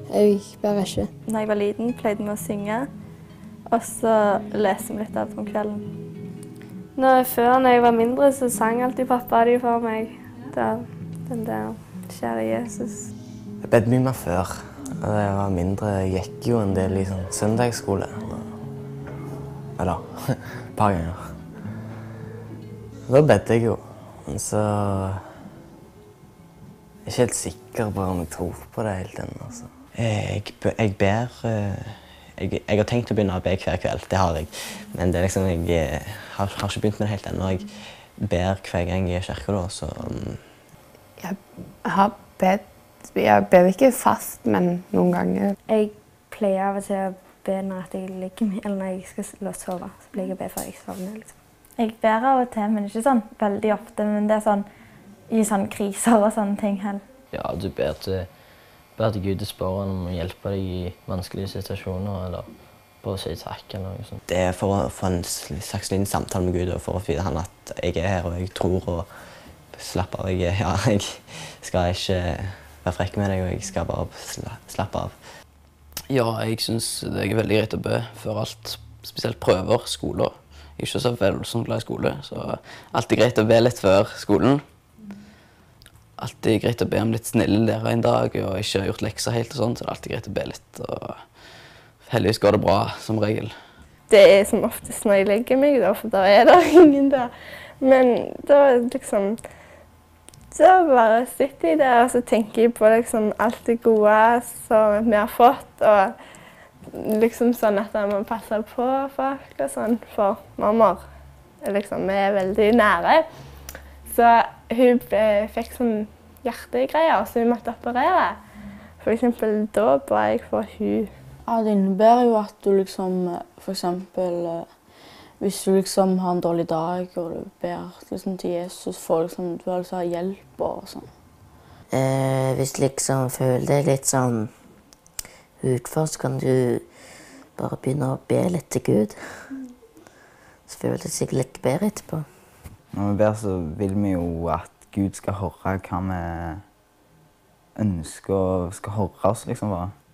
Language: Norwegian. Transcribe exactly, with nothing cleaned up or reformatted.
Jeg ber ikke. Når jeg var liten, pleide vi å synge, og så leste vi litt av om kvelden. Når, før, når jeg var mindre, så sang alltid pappa de for meg. Der, den der, kjære Jesus. Jeg bedde mye mer før. Da jeg var mindre, jeg gikk jo en del i sånn søndagsskole. Eller, et par ganger. Da bedde jeg jo. Men så jeg er ikke helt sikker på om jeg tror på det helt ennå. Altså. Jeg, jeg ber jeg, jeg har tenkt å begynne å be hver kveld, det har jeg. Men det er liksom, jeg har, har ikke begynt med det helt ennå. Jeg ber hver gang jeg er i kirka da, så um... Jeg har bedt, jeg ber ikke fast, men noen ganger. Jeg pleier av og til å be når jeg ligger med, eller når jeg skal sove, så pleier jeg å be før jeg sovner. Liksom. Jeg ber av og til, men ikke sånn veldig ofte, men det er sånn i sånne kriser og sånne ting. Ja, du ber til, ber til Gud og spør han om å hjelpe deg i vanskelige situasjoner, eller bare å si takk eller noe sånt. Det er for å få en slags liten samtale med Gud, og for å vite han at jeg er her, og jeg tror, og slapper av. Jeg, ja, jeg skal ikke være frekk med deg, og jeg skal bare slappe av. Ja, jeg synes det er veldig greit å be før alt, spesielt prøver, skoler. Jeg er ikke så veldig glad i skole, så alltid greit å be litt før skolen. Alltid greit å be om litt snille lærere en dag, og ikke har gjort lekser helt og sånn, så det er alltid greit å be litt, og heldigvis går det bra, som regel. Det er som oftest når jeg legger meg, da, for da er det ingen der. Men da liksom, så bare sitter jeg der, og så tenker jeg på liksom alt det gode som vi har fått, og liksom sånn at jeg må passe på folk og sånn, for mamma liksom, vi er veldig nære. Så hun fikk sånn hjertegreier, så hun måtte operere. For eksempel da ba jeg for hun. Ja, det innebærer jo at du liksom, for eksempel, hvis du liksom har en dårlig dag, og du ber liksom til Jesus for liksom, du vil ha hjelp og sånn. Eh, hvis du liksom føler deg litt sånn utfor, så kan du bare begynne å be litt til Gud. Så føler det seg litt bedre etterpå. Når vi ber, så vil vi jo at Gud skal høre hva vi ønsker og skal høre oss, liksom bare.